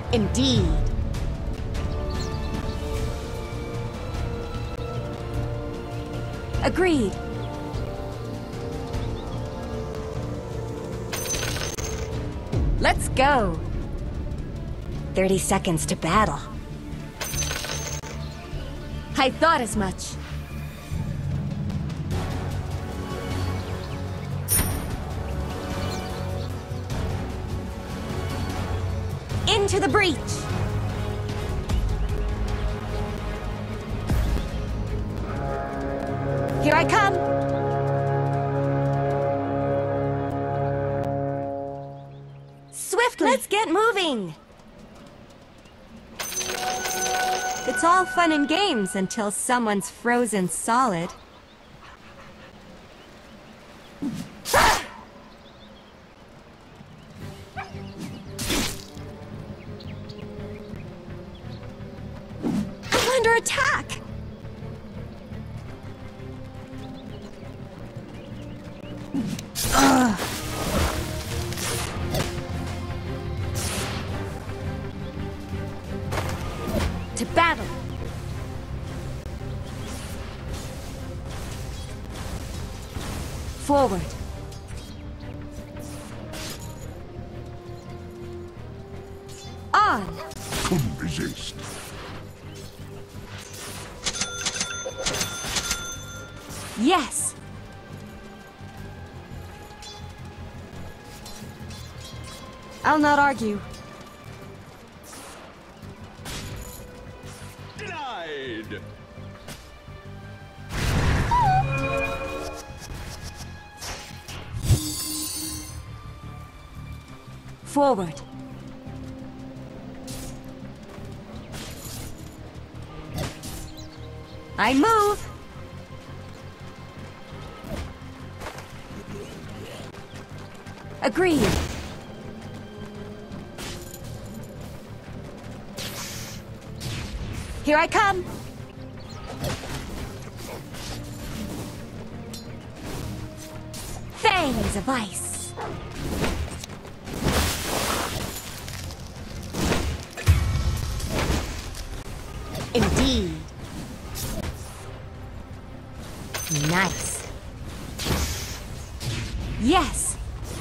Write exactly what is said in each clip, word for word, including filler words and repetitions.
Indeed. Agreed. Let's go. thirty seconds to battle. I thought as much. Into the breach! Here I come! Swiftly! Let's get moving! It's all fun and games until someone's frozen solid. Under attack! Ugh. To battle! Forward! On! Couldn't resist. Yes! I'll not argue. Denied! Forward. I move! Agreed. Here I come! Fangs of ice! Indeed. Nice. Yes!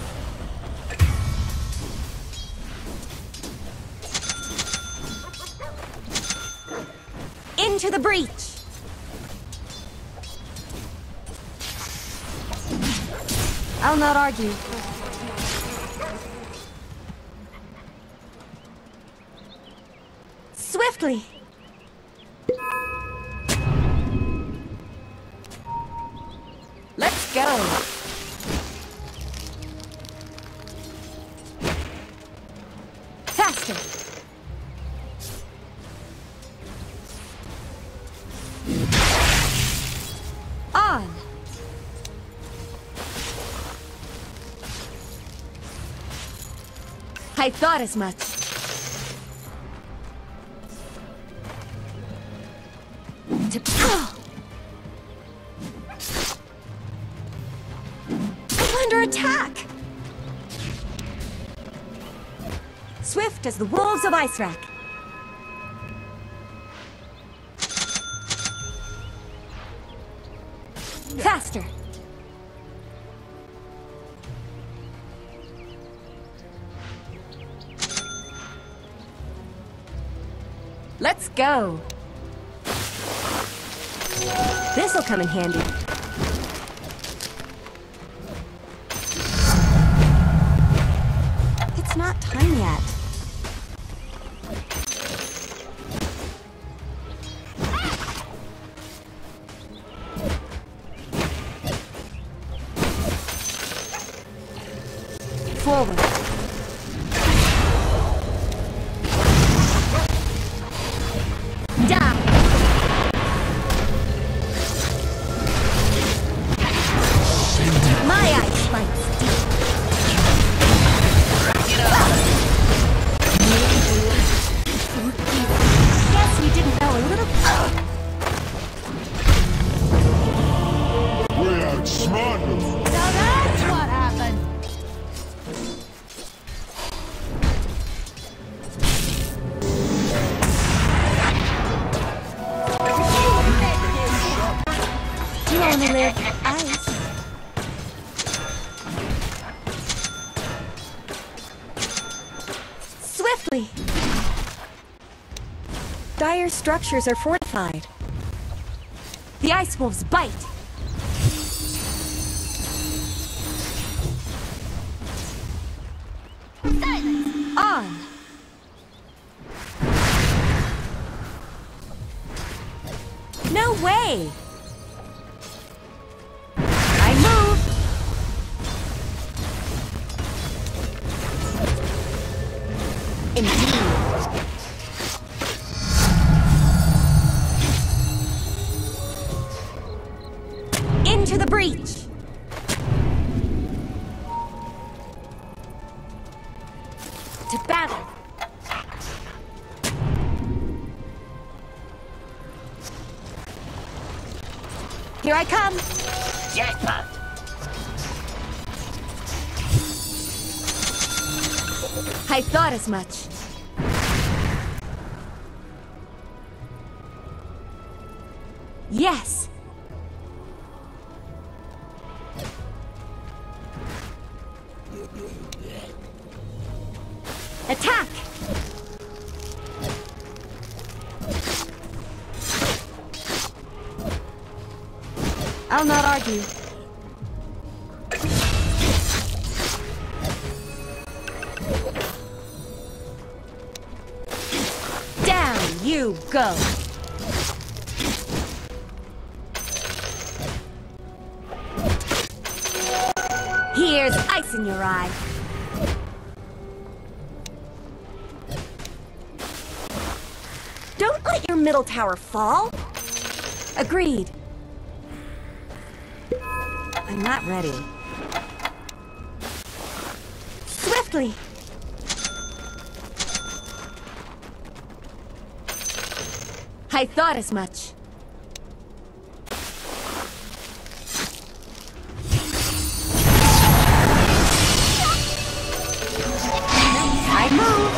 Into the breach! I'll not argue. Swiftly! Let's go! Faster! On! I thought as much. To oh. I'm under attack! Swift as the wolves of Icewrack. Faster! Let's go! This'll come in handy. It's not time yet. Forward. Die! My ice bites deep. Guess we didn't know a little. We outsmarted them. So that's what happened. Swiftly! Dire structures are fortified. The ice wolves bite! Silence! On! No way! I move! Indeed. Into the breach! To battle! Here I come! Jackpot! I thought as much. Yes! Attack! I'll not argue. Down you go! Here's ice in your eye. Don't let your middle tower fall. Agreed. I'm not ready. Swiftly! I thought as much. I move!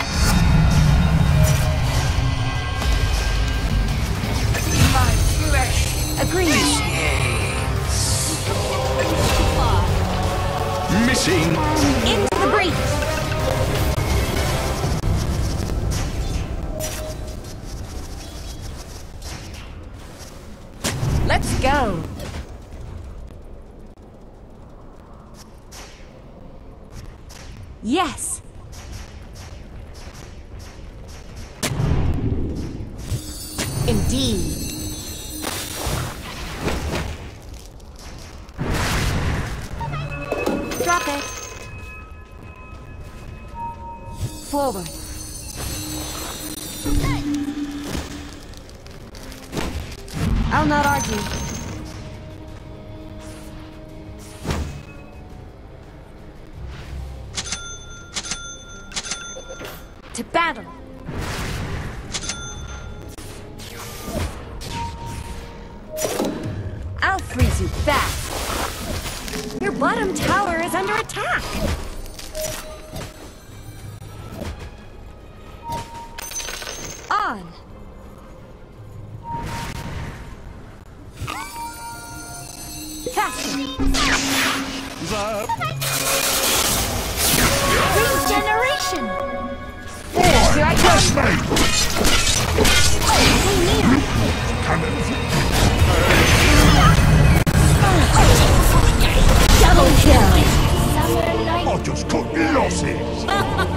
My flesh! Agreed. Missing. Into the breach! Let's go! Yes! Indeed! Drop it! Forward! I'll not argue. To battle! I'll freeze you fast! Your bottom tower is under attack! On! Faster! Regeneration! Here I go! Double kill! I'll just cut losses.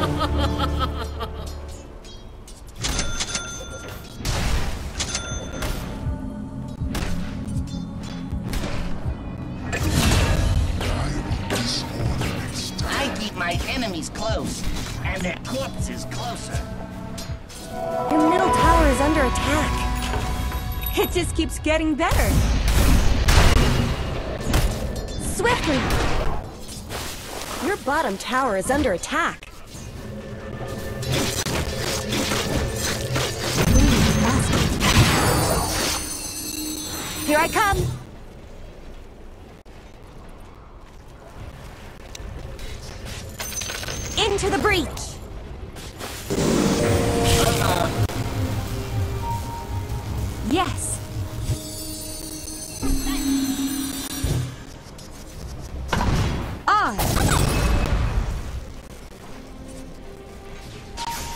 I keep my enemies close, and their corpses closer. Your middle tower is under attack. It just keeps getting better. Swiftly! Your bottom tower is under attack. Here I come! Into the breach! Yes! On!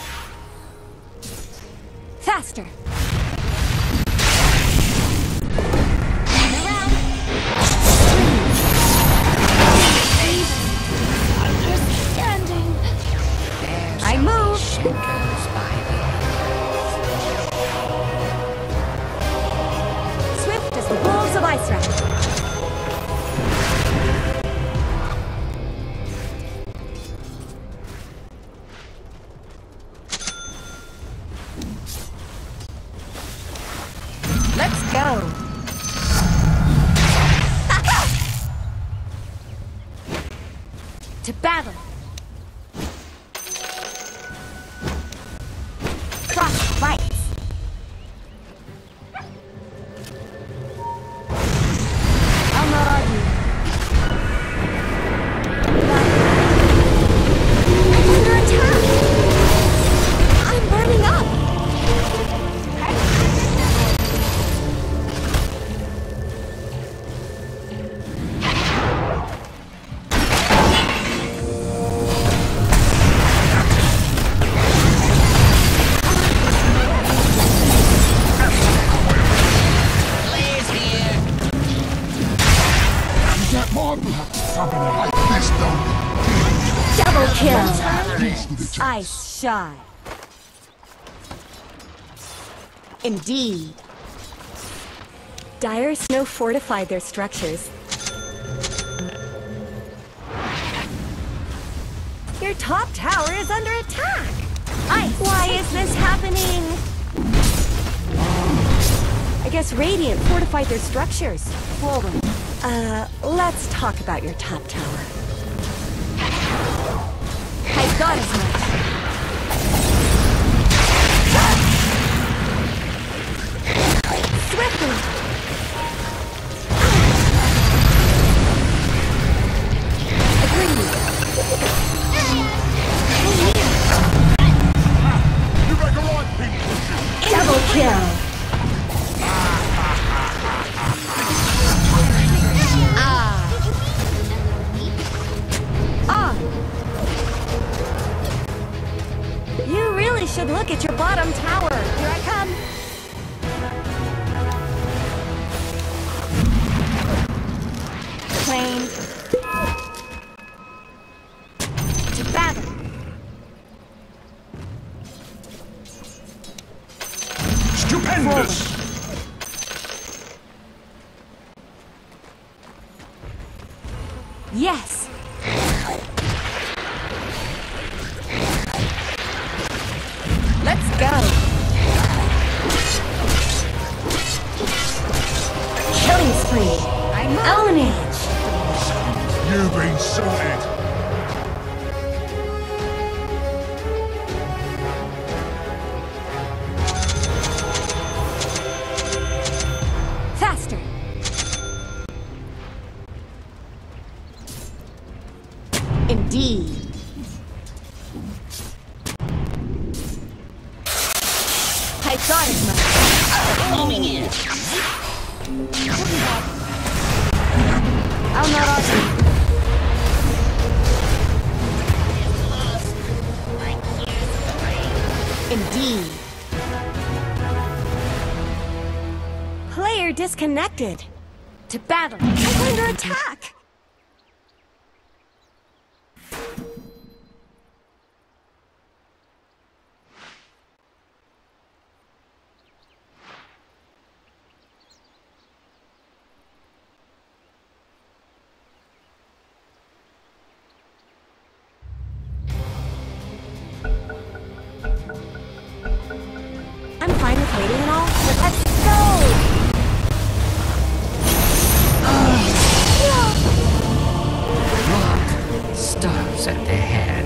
To battle! Frost bites! I'll not argue. I'm under attack! I'm burning up! Double kill! Ice shot. Indeed. Dire Snow fortified their structures. Your top tower is under attack! Ice! Why is this happening? I guess Radiant fortified their structures. Forward. Uh, let's talk about your top tower. I thought as much. Swiftly! Agreed. You make a right thing, Double kill! Ah! Ah! You really should look at your bottom tower. Here I come. Plane. To battle. Stupendous! Yes! Let's go! Killing spree! I'm ownage! You've been sorted! Faster! Indeed. I thought as much. Coming in. I'll not argue. Indeed. Player disconnected. To battle. I'm under attack. I'm fine with waiting and all, but let's go! Stars at their head.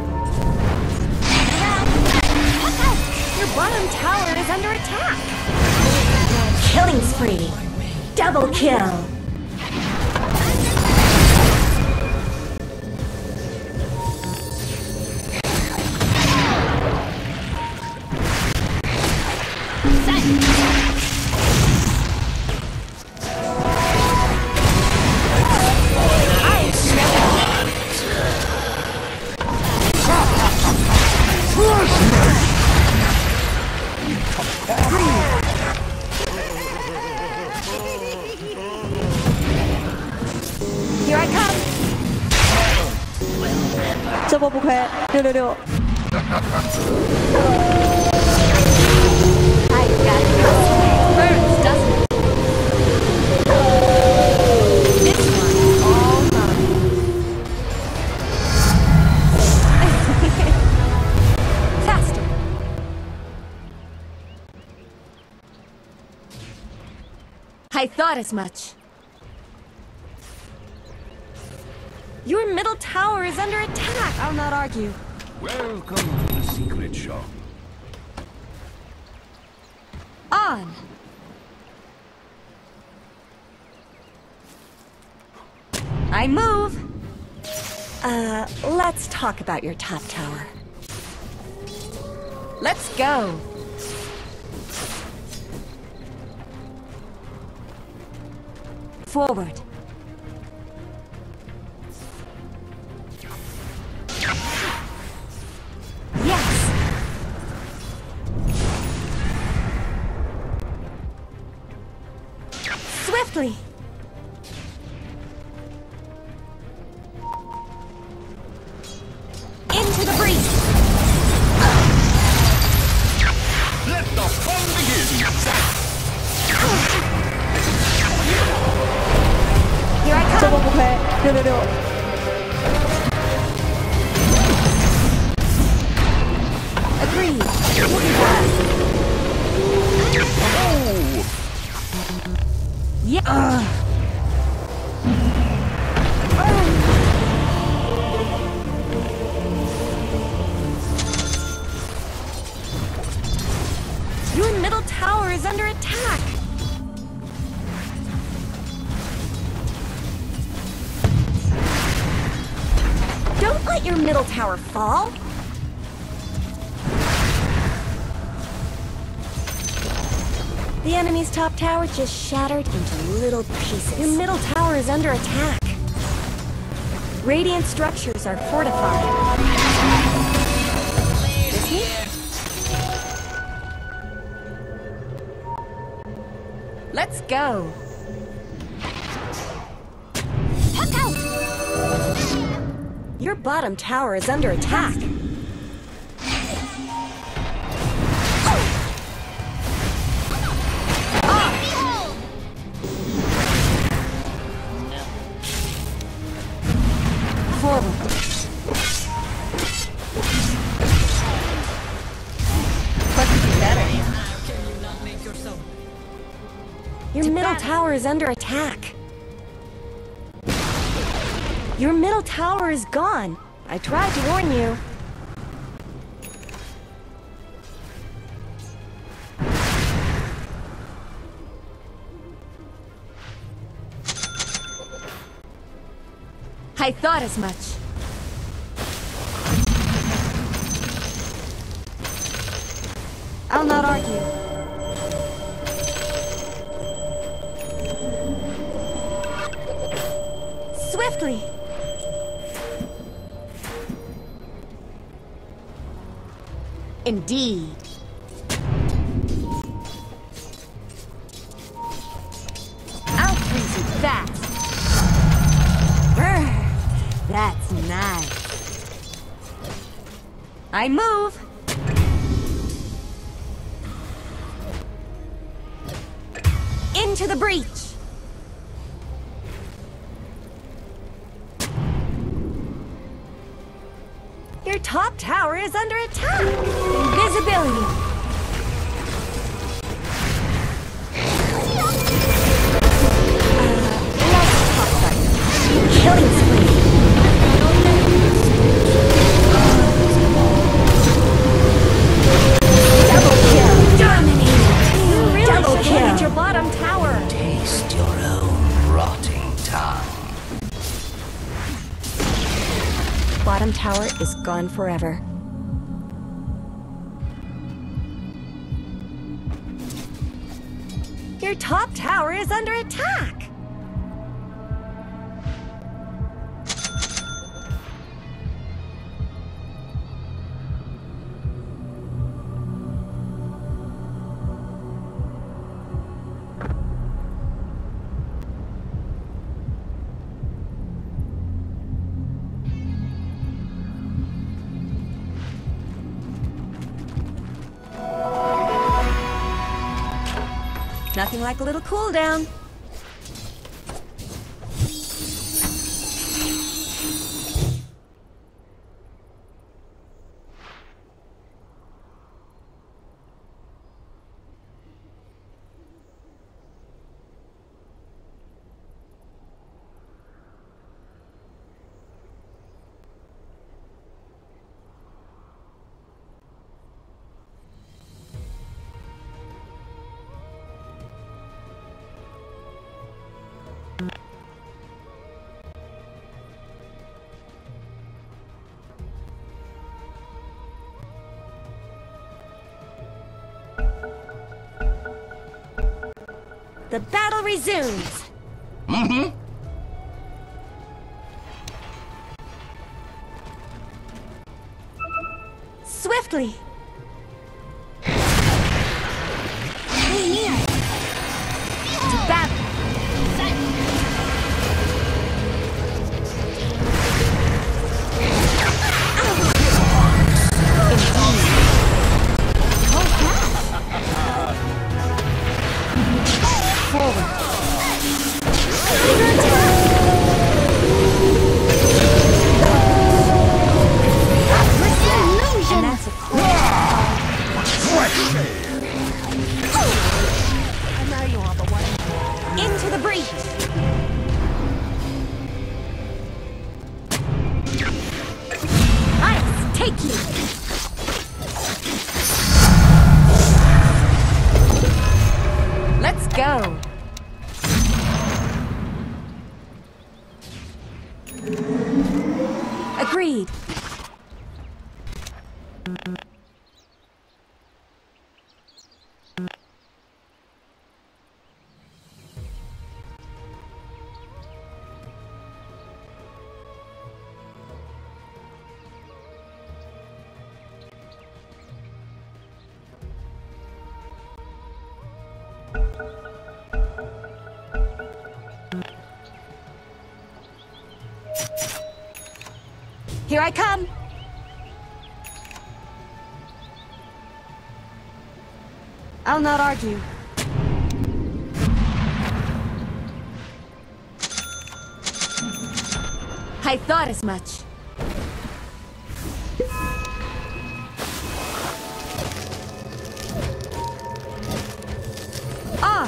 Your bottom tower is under attack! Killing spree! Double kill! Here I come! 这波不亏，六六六。 I got it. Burns, doesn't it? This one's all mine. Faster. I thought as much. Your middle tower is under attack. I'll not argue. Welcome to the secret shop. On. I move. Uh, let's talk about your top tower. Let's go. Forward. Yes. Swiftly. Into the breach. Let the fun begin! Here I 这波 come. 不亏，六六六。 Agreed. We'll be back. Oh! Yeah. Uh. Your middle tower is under attack. Don't let your middle tower fall. The enemy's top tower just shattered into little pieces. Your middle tower is under attack. Radiant structures are fortified. This me? Let's go. Look out! Your bottom tower is under attack. Forward. What could be better? Your middle tower is under attack. Your middle tower is gone. I tried to warn you. I thought as much. I'll not argue. Swiftly. Indeed. I'll freeze you fast. Brr. That's nice. I move. Into the breach. Your top tower is under attack. Invisibility. Uh, let's talk about it. Killing spree. Double kill. Dominating. You really Double should kill. Look at your bottom tower. Taste your own rotting tongue. Bottom tower is gone forever. Your top tower is under attack. Nothing like a little cool down. The battle resumes. Mm-hmm. Swiftly. To battle. Into the breach! Ice, take you! Let's go! Agreed! Here I come! I'll not argue. I thought as much. On!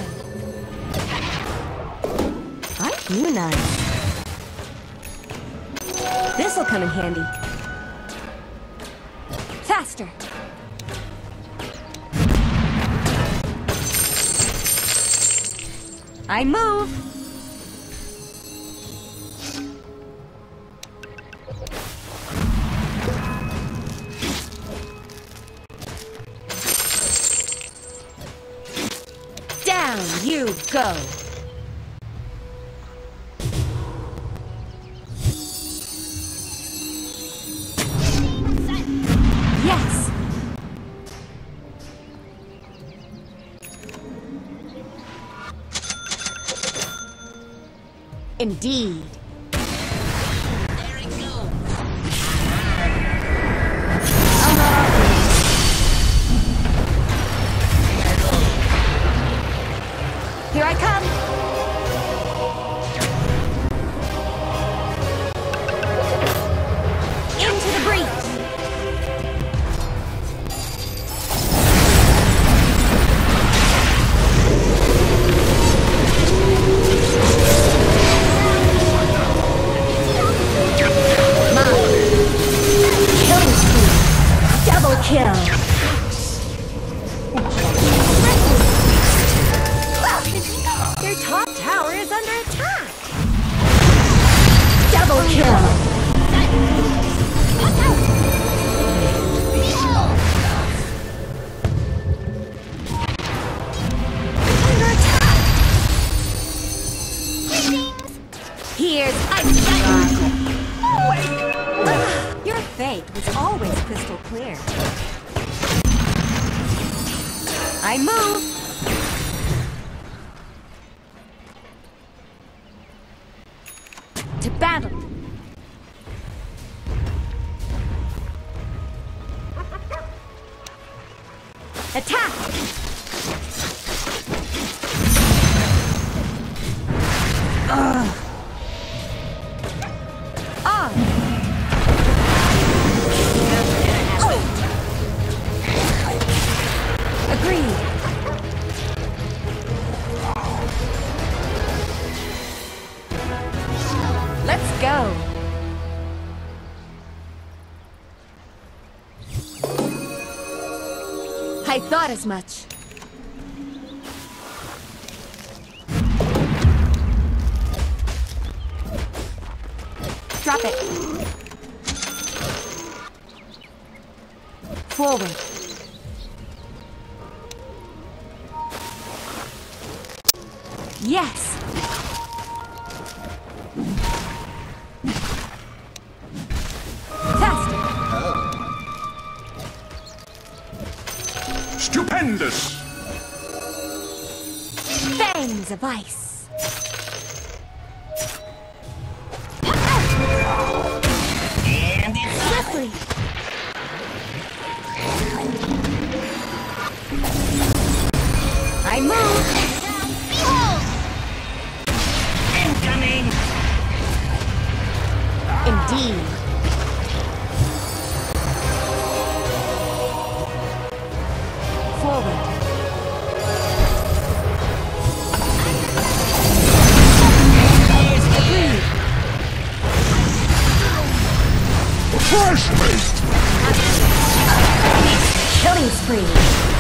Aren't you nice? This'll come in handy. Faster! I move! Down you go! Yes! Indeed. There it goes. Here I come! Into the breach! Double kill! Their top tower is under attack! Double kill! Under attack! Here's Ice Strike! Your fate was always crystal clear. I move! To battle! Attack! Ugh. On! Agreed. Let's go. I thought as much. Drop it. Forward. Yes! Faster! Stupendous! Fangs of ice! And it's Slippery! I move! behold! Incoming! Indeed! Forward! Agreed! Flashlight! Killing spree!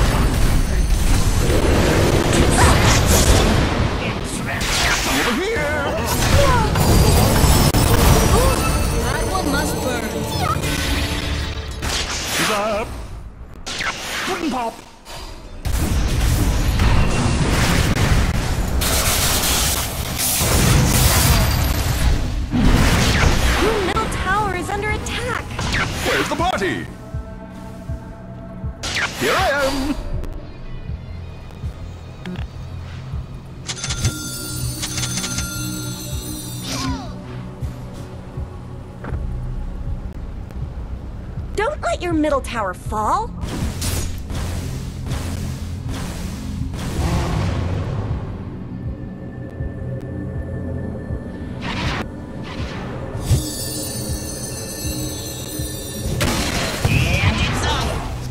Over here! That one must burn! Zap! Twin pop! Your middle tower is under attack! Where's the party? Here I am! Don't let your middle tower fall! And it's up!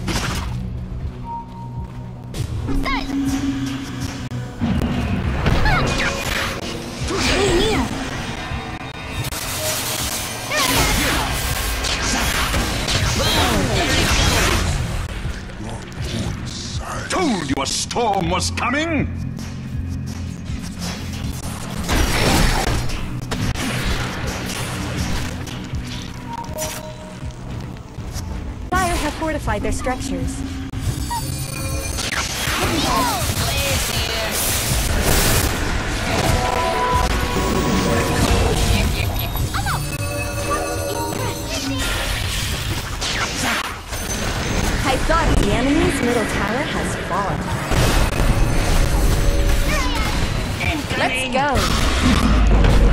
Told you a storm was coming! Dire have fortified their structures. Blaze here! I thought the enemy's middle tower has fallen. Incoming! Let's go!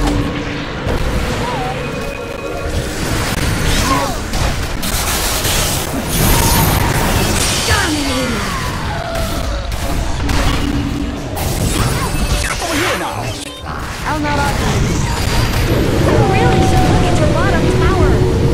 Dominating! Over here now! I'll not argue. You really should look at your bottom tower!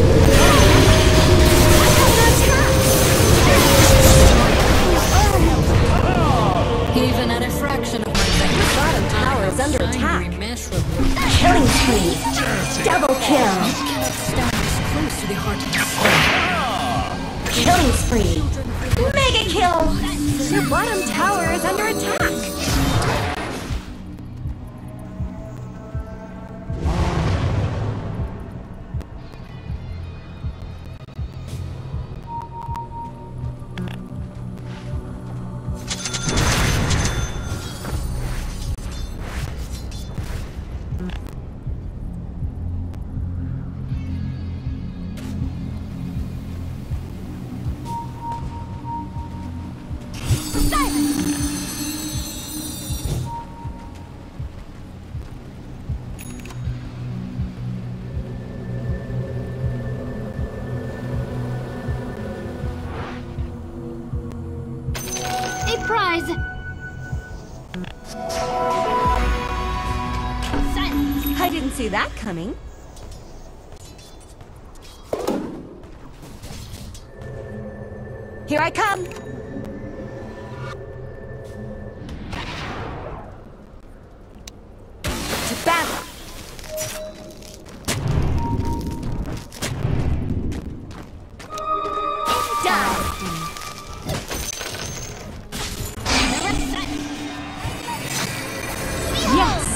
Even at a fraction of my Your range, bottom tower is under attack. Killing spree! Double kill! cannot stand this close to the heart of the storm. Killing spree! Mega kill! Your bottom tower is under attack! A prize! Silence! I didn't see that coming. Here I come! To battle! Die! Yes!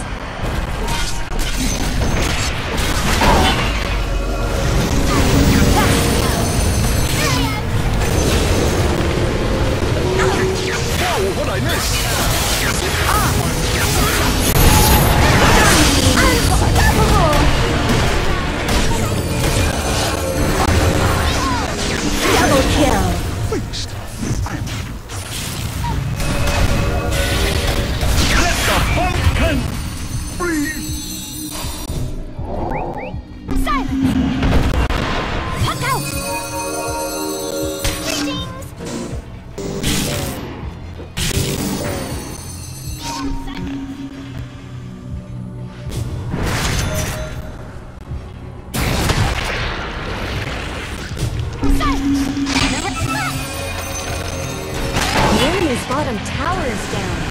bottom tower is down.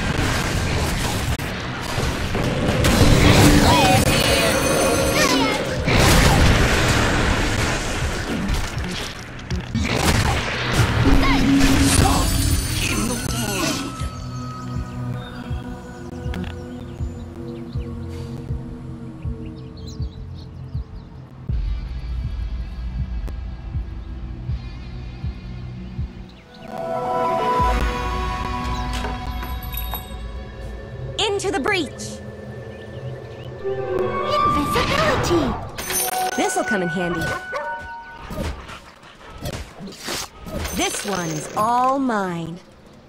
Into the breach! Invisibility! This'll come in handy. This one is all mine.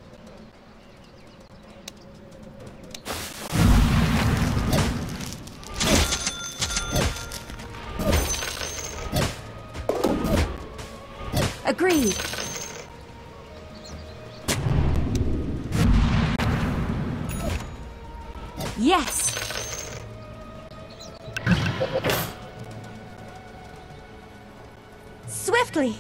Agreed. Yes! Swiftly!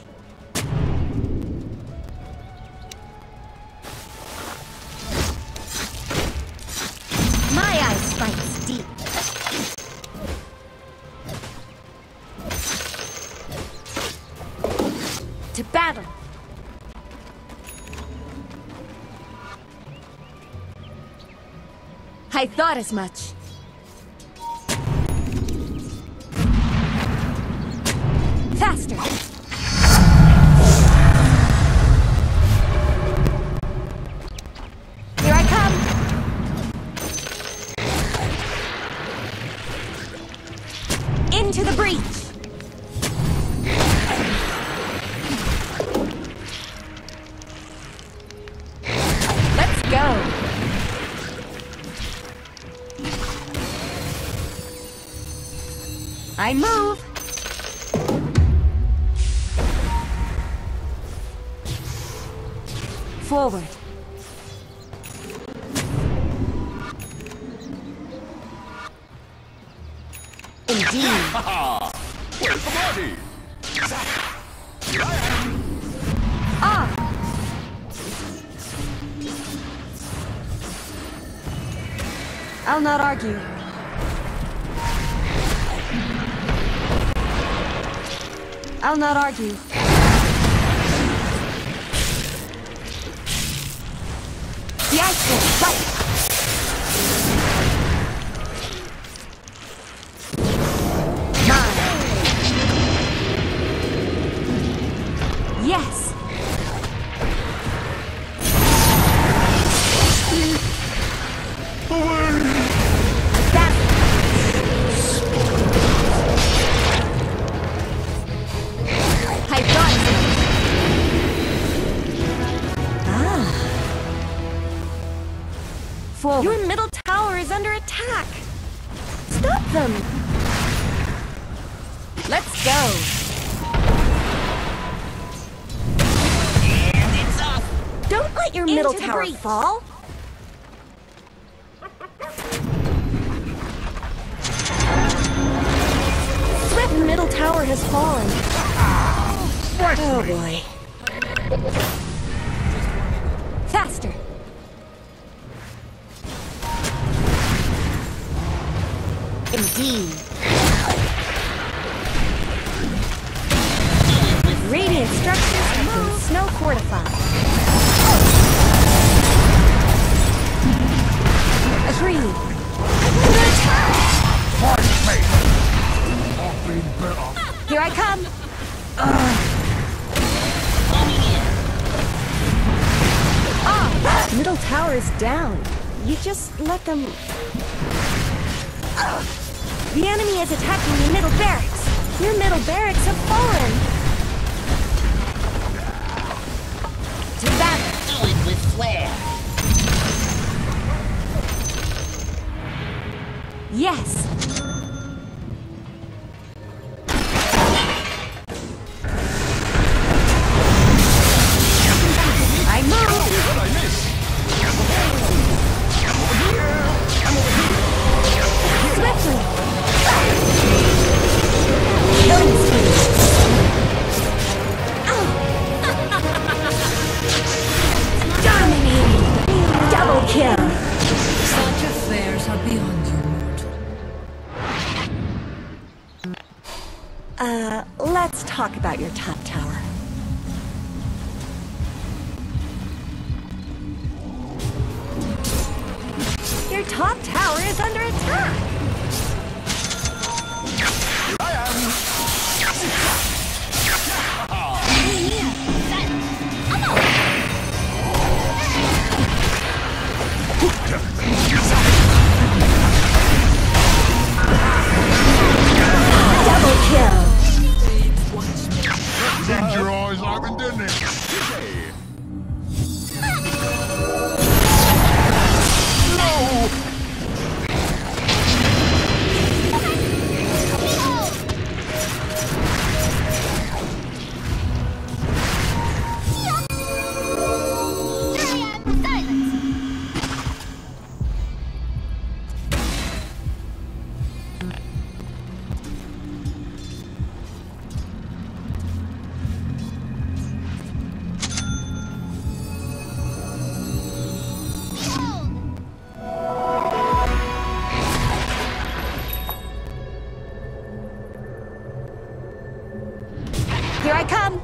My eye spikes deep. To battle! I thought as much. Faster! Here I come! Into the breach! Let's go! I move! Forward. Indeed. Where's the body? Ah! I'll not argue. I'll not argue. The ice will fight! Mine! Yes! That... I thought so. Ah. Forward. Your middle tower is under attack. Stop them. Let's go. And it's off. Don't let your Into middle the tower breach. fall. Swift middle tower has fallen. Oh boy. Faster. Indeed. Radiant structures have been snow fortified. Agreed. Here I come. Ah, middle tower is down. You just let them. The enemy is attacking your middle barracks. Your middle barracks have fallen. To battle. Do it with flair. Yes. I move. What I miss? Swiftly. Killing spree. Oh. Dominating. Let's talk about your top tower. Your top tower is under attack! I am. Double kill! Did your eyes open, didn't it? Here I come!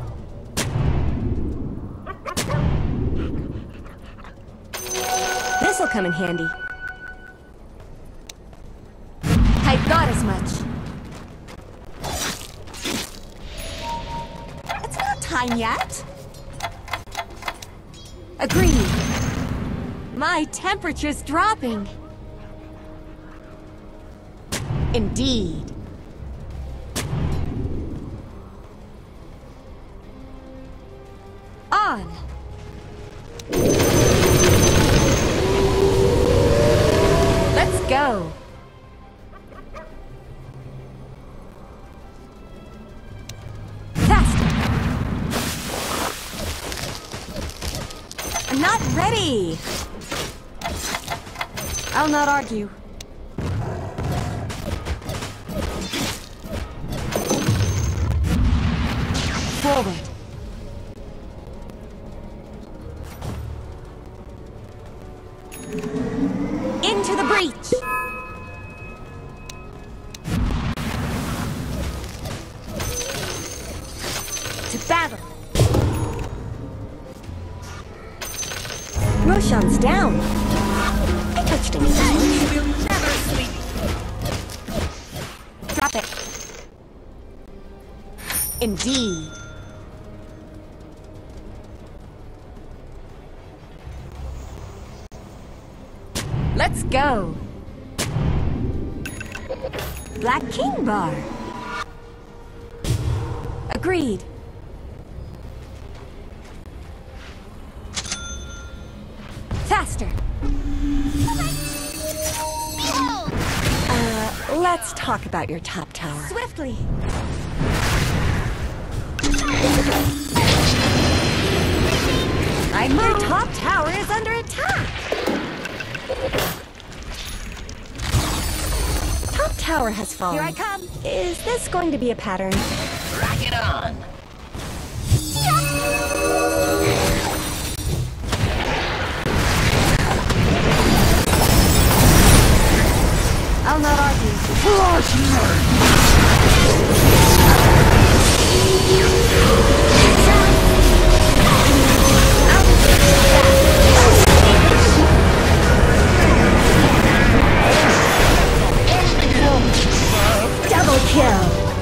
This'll come in handy. I thought as much. It's not time yet. Agreed. My temperature's dropping. Indeed. On. Let's go. Faster. I'm not ready. I'll not argue. Forward. Into the breach! To battle! Roshan's down! I touched him. You will never sleep. Drop it! Indeed! Let's go! Black King Bar! Agreed! Faster! Uh, let's talk about your top tower. Swiftly! I Your top tower is under attack! Top tower has fallen. Here I come. Is this going to be a pattern? Rock it on. I'll not argue. Double kill.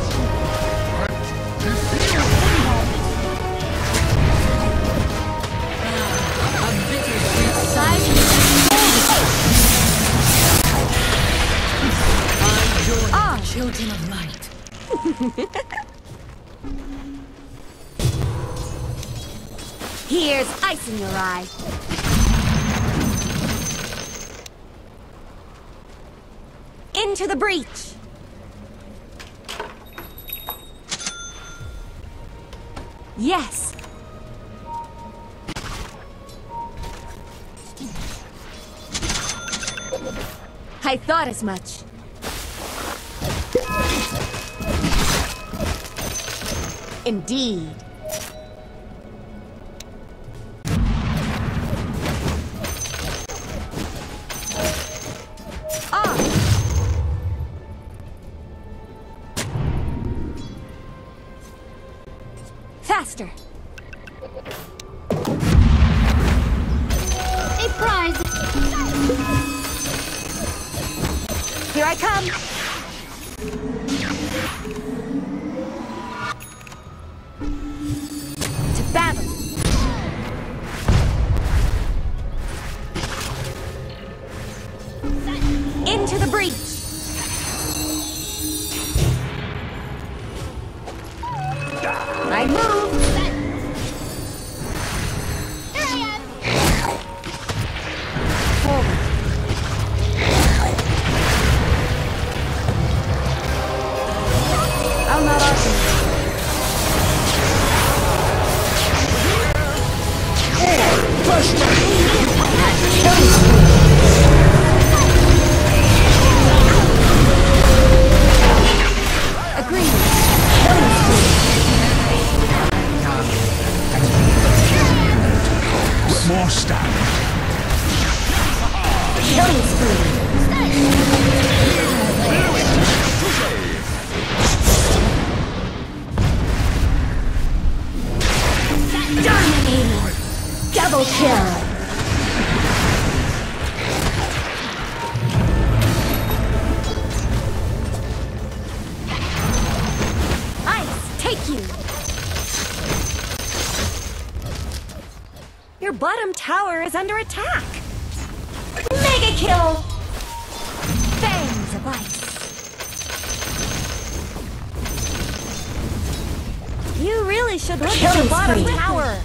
Ah, children of light. Here's ice in your eye. Into the breach. Yes. I thought as much. Indeed. Ah. Faster! A prize! Here I come! To battle! Into the breach! I move! Here I am! Forward! I'll not argue. Agreed. More stamina. Killing spree. Dominating. Double kill. Ice, take you. Your bottom tower is under attack. Mega kill. Fangs of ice. You really should look at your bottom tower.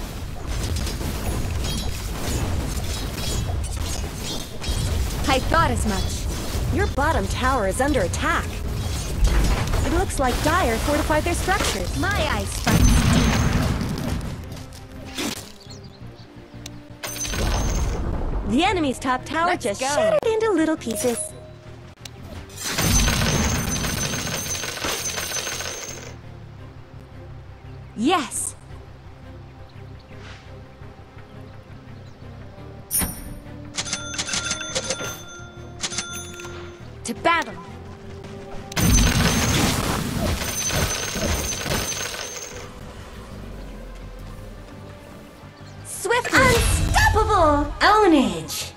I thought as much. Your bottom tower is under attack. It looks like Dire fortified their structures. My ice fights deep. The enemy's top tower Let's just go. shattered into little pieces. Yes! To battle! Swift! Unstoppable! Ownage!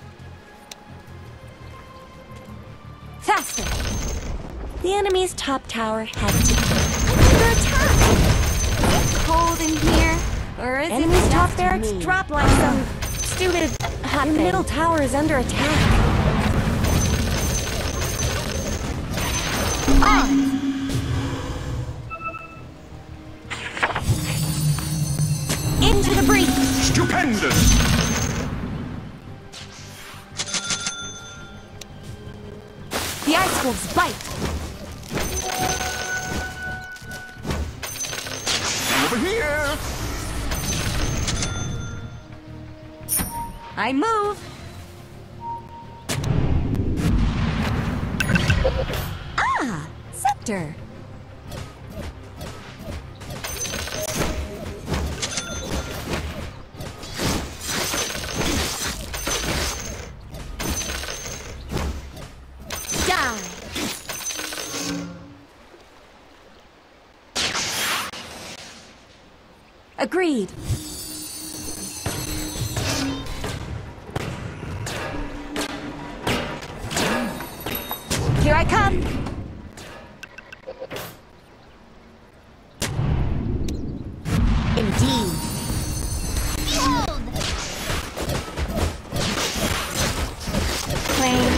Faster! The enemy's top tower has to be under attack! Cold in here, or is enemy's it top just barracks me? drop like some stupid hot Your middle tower is under attack. On! Into the breach! Stupendous! The ice wolves bite! Over here! I move! Ah! Scepter! Die! Agreed! Here I come! Indeed! Behold! Flame!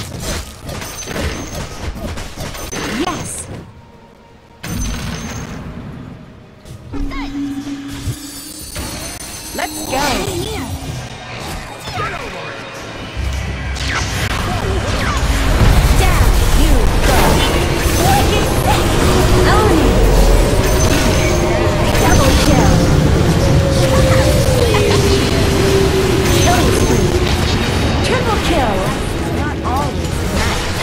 Yes! Let's go! Down you go! Wicked sick! Own it! Double kill! Killing spree! Triple kill! Not always nice.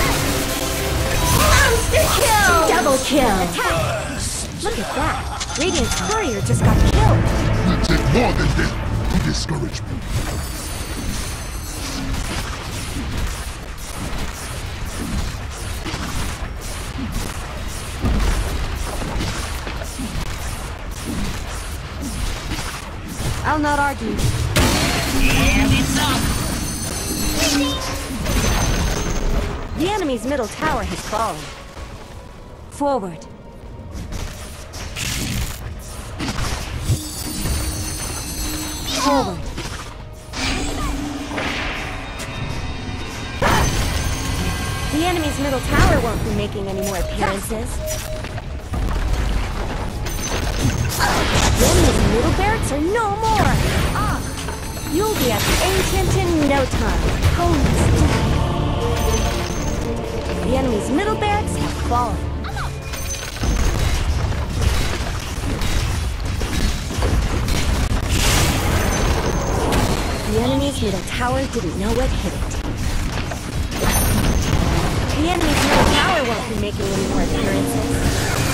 Monster kill! Double kill! Attack! Look at that! Radiant's courier just got killed! You did more than that to discourage me. I'll not argue. And it's up! The enemy's middle tower has fallen. Forward. Forward. The enemy's middle tower won't be making any more appearances. The enemy's middle barracks are no more! Ah! You'll be at the ancient in no time. Holy stuff. The enemy's middle barracks have fallen. The enemy's middle tower didn't know what hit it. The enemy's middle tower won't be making any more appearances.